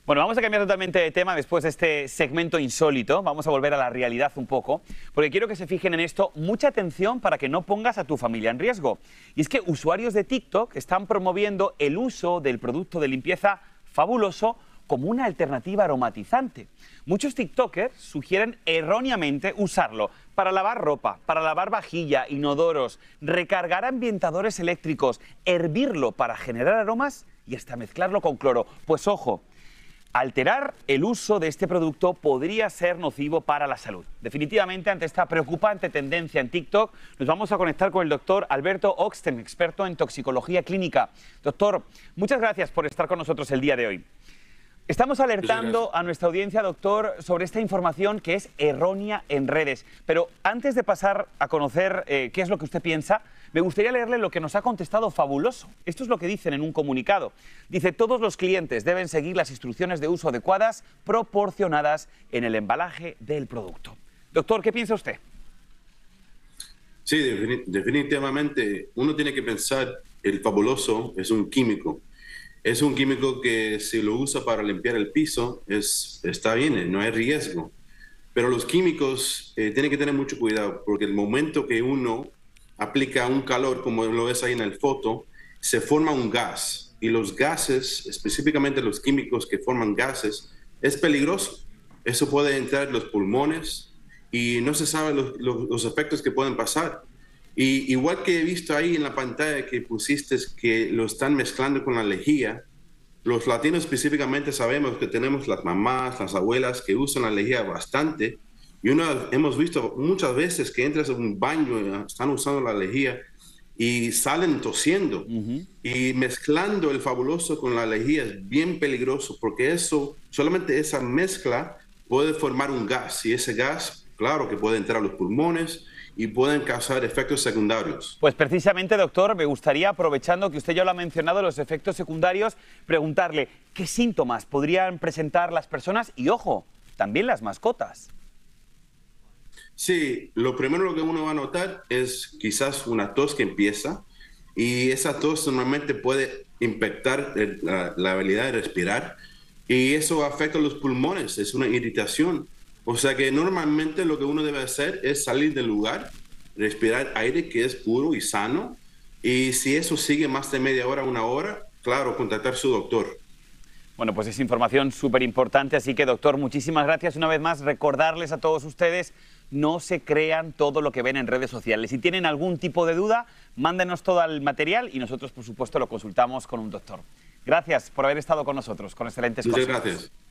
Bueno, vamos a cambiar totalmente de tema después de este segmento insólito. Vamos a volver a la realidad un poco, porque quiero que se fijen en esto. Mucha atención para que no pongas a tu familia en riesgo. Y es que usuarios de TikTok están promoviendo el uso del producto de limpieza Fabuloso como una alternativa aromatizante. Muchos TikTokers sugieren erróneamente usarlo para lavar ropa, para lavar vajilla, inodoros, recargar ambientadores eléctricos, hervirlo para generar aromas y hasta mezclarlo con cloro. Pues ojo, alterar el uso de este producto podría ser nocivo para la salud. Definitivamente, ante esta preocupante tendencia en TikTok, nos vamos a conectar con el doctor Alberto Oxten, experto en toxicología clínica. Doctor, muchas gracias por estar con nosotros el día de hoy. Estamos alertando a nuestra audiencia, doctor, sobre esta información que es errónea en redes. Pero antes de pasar a conocer qué es lo que usted piensa, me gustaría leerle lo que nos ha contestado Fabuloso. Esto es lo que dicen en un comunicado. Dice: todos los clientes deben seguir las instrucciones de uso adecuadas proporcionadas en el embalaje del producto. Doctor, ¿qué piensa usted? Sí, definitivamente uno tiene que pensar, el Fabuloso es un químico. Es un químico que si lo usa para limpiar el piso está bien, no hay riesgo. Pero los químicos tienen que tener mucho cuidado, porque el momento que uno aplica un calor, como lo ves ahí en la foto, se forma un gas. Y los gases, específicamente los químicos que forman gases, es peligroso. Eso puede entrar en los pulmones y no se sabe los efectos que pueden pasar. Y igual que he visto ahí en la pantalla que pusiste que lo están mezclando con la lejía, los latinos específicamente sabemos que tenemos las mamás, las abuelas que usan la lejía bastante, y hemos visto muchas veces que entras en un baño, están usando la lejía y salen tosiendo. Y mezclando el Fabuloso con la lejía es bien peligroso, porque solamente esa mezcla puede formar un gas, y ese gas, claro que puede entrar a los pulmones y pueden causar efectos secundarios. Pues precisamente, doctor, me gustaría, aprovechando que usted ya lo ha mencionado, los efectos secundarios, preguntarle qué síntomas podrían presentar las personas y, ojo, también las mascotas. Sí, lo primero que uno va a notar es quizás una tos que empieza, y esa tos normalmente puede impactar la habilidad de respirar, y eso afecta a los pulmones, es una irritación. O sea que normalmente lo que uno debe hacer es salir del lugar, respirar aire que es puro y sano, y si eso sigue más de media hora, una hora, claro, contactar a su doctor. Bueno, pues es información súper importante, así que, doctor, muchísimas gracias. Una vez más, recordarles a todos ustedes, no se crean todo lo que ven en redes sociales. Si tienen algún tipo de duda, mándenos todo el material y nosotros, por supuesto, lo consultamos con un doctor. Gracias por haber estado con nosotros, con excelentes cosas. Muchas gracias.